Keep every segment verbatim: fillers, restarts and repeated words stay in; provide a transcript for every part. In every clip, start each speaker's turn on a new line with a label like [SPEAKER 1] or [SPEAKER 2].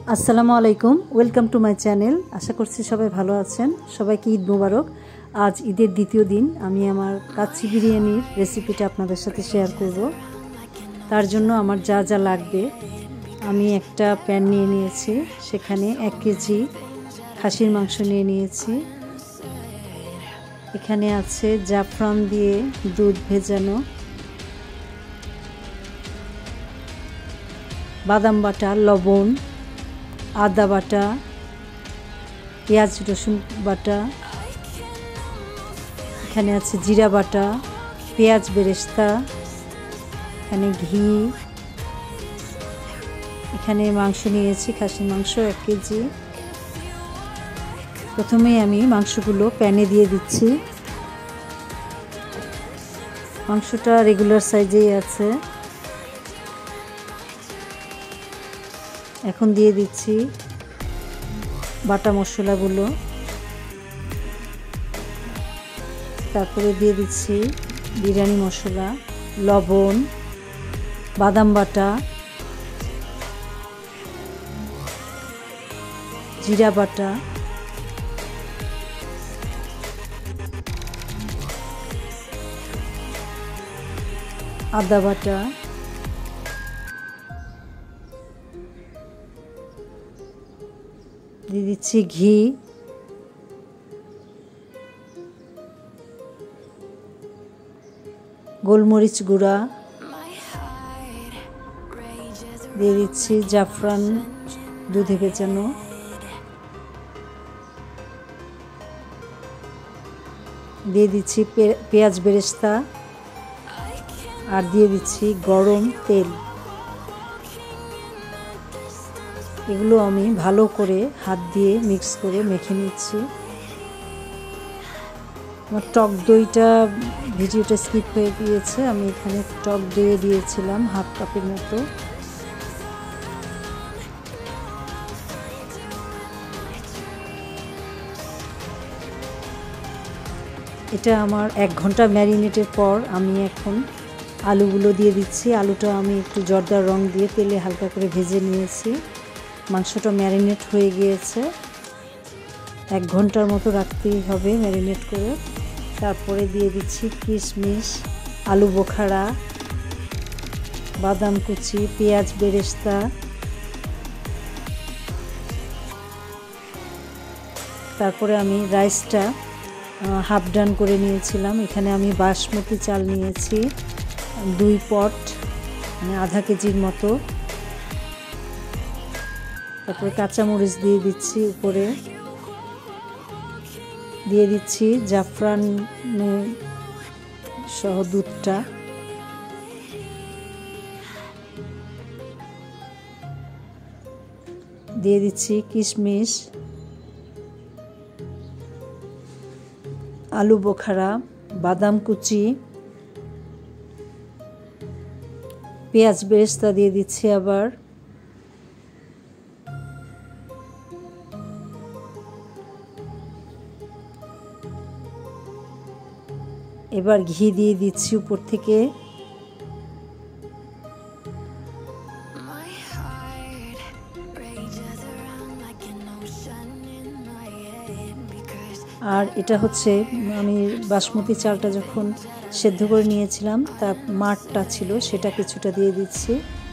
[SPEAKER 1] আসসালামু আলাইকুম, welcome to my channel. আশা করছি সবাই ভালো আছেন। সবাইকে ঈদ মোবারক। আজ ঈদের দ্বিতীয় দিন আমি আমার কাচ্চি বিরিয়ানির রেসিপিটা আপনাদের সাথে শেয়ার করব। তার জন্য আমার যা যা লাগবে, আমি একটা প্যান নিয়ে নিয়েছি, সেখানে এক কেজি খাসির মাংস নিয়ে নিয়েছি। এখানে আছে জাফরান দিয়ে দুধ ভেজানো, বাদাম বাটা, লবণ, আদা বাটা, পেঁয়াজ রসুন বাটা, এখানে আছে জিরা বাটা, পেঁয়াজ বেরেস্তা, এখানে ঘি, এখানে মাংস নিয়েছি খাসির মাংস এক কেজি। প্রথমেই আমি মাংসগুলো প্যানে দিয়ে দিচ্ছি। মাংসটা রেগুলার সাইজেই আছে। এখন দিয়ে দিচ্ছি বাটা মশলাগুলো, তারপরে দিয়ে দিচ্ছি বিরিয়ানি মশলা, লবণ, বাদাম বাটা, জিরা বাটা, আদা বাটা, দিয়ে দিচ্ছি ঘি, গোলমরিচ গুঁড়া, দিয়ে দিচ্ছি জাফরান দুধে ভেজানো, দিয়ে দিচ্ছি পেঁয়াজ বেরেস্তা, আর দিয়ে দিচ্ছি গরম তেল। এগুলো আমি ভালো করে হাত দিয়ে মিক্স করে মেখে নিচ্ছি। আমার টক দইটা ভিডিওটা স্কিপ হয়ে গিয়েছে, আমি এখানে টক দই দিয়েছিলাম হাফ কাপের মতো। এটা আমার এক ঘন্টা ম্যারিনেটের পর আমি এখন আলুগুলো দিয়ে দিচ্ছি। আলুটা আমি একটু জর্দার রং দিয়ে তেলে হালকা করে ভেজে নিয়েছি। মাংসটা ম্যারিনেট হয়ে গিয়েছে, এক ঘন্টার মতো রাখতেই হবে ম্যারিনেট করে। তারপরে দিয়ে দিচ্ছি কিশমিশ, আলু বোখারা, বাদাম কুচি, পেঁয়াজ বেরেস্তা, তারপরে আমি রাইসটা হাফ ডান করে নিয়েছিলাম। এখানে আমি বাসমতি চাল নিয়েছি দুই পট, মানে আধা কেজির মতো। তারপরে কাঁচামরিচ দিয়ে দিচ্ছি উপরে, দিয়ে দিচ্ছি জাফরান সহ দুধটা, দিয়ে দিচ্ছি কিশমিশ, আলু বোখারা, বাদাম কুচি, পেঁয়াজ বেরেস্তা দিয়ে দিচ্ছি আবার, এবার ঘি দিয়ে দিচ্ছি উপর থেকে। আর এটা হচ্ছে আমি বাসমতি চালটা যখন সেদ্ধ করে নিয়েছিলাম, তার মাঠটা ছিল সেটা কিছুটা দিয়ে দিচ্ছি।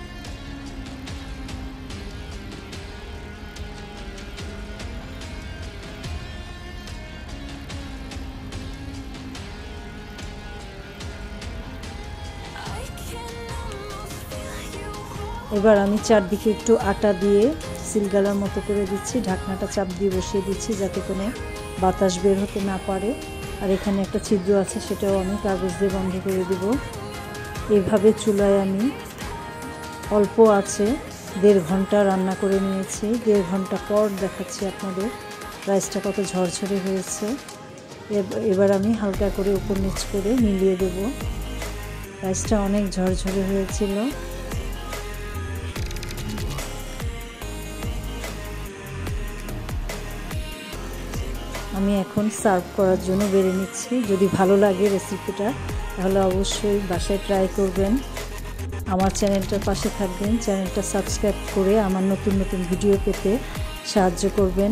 [SPEAKER 1] এবার আমি চারদিকে একটু আটা দিয়ে সিলগালার মতো করে দিচ্ছি, ঢাকনাটা চাপ দিয়ে বসিয়ে দিচ্ছি যাতে কোনো বাতাস বের হতে না পারে। আর এখানে একটা ছিদ্র আছে, সেটাও আমি কাগজ দিয়ে বন্ধ করে দেব। এইভাবে চুলায় আমি অল্প আছে দেড় ঘন্টা রান্না করে নিয়েছি। দেড় ঘন্টা পর দেখাচ্ছি আপনাদের রাইসটা কত ঝরঝরে হয়েছে। এবার আমি হালকা করে উপর নিচ করে মিলিয়ে দেব। রাইসটা অনেক ঝরঝরে হয়েছিল। আমি এখন সার্ভ করার জন্য বেড়ে নিচ্ছি। যদি ভালো লাগে রেসিপিটা তাহলে অবশ্যই বাসায় ট্রাই করবেন। আমার চ্যানেলটার পাশে থাকবেন, চ্যানেলটা সাবস্ক্রাইব করে আমার নতুন নতুন ভিডিও পেতে সাহায্য করবেন।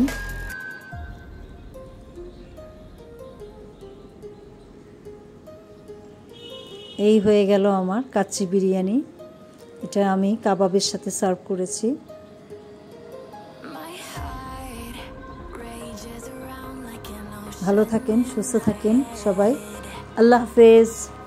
[SPEAKER 1] এই হয়ে গেল আমার কাচ্চি বিরিয়ানি। এটা আমি কাবাবের সাথে সার্ভ করেছি। ভালো থাকেন, সুস্থ থাকেন সবাই। আল্লাহ হাফেজ।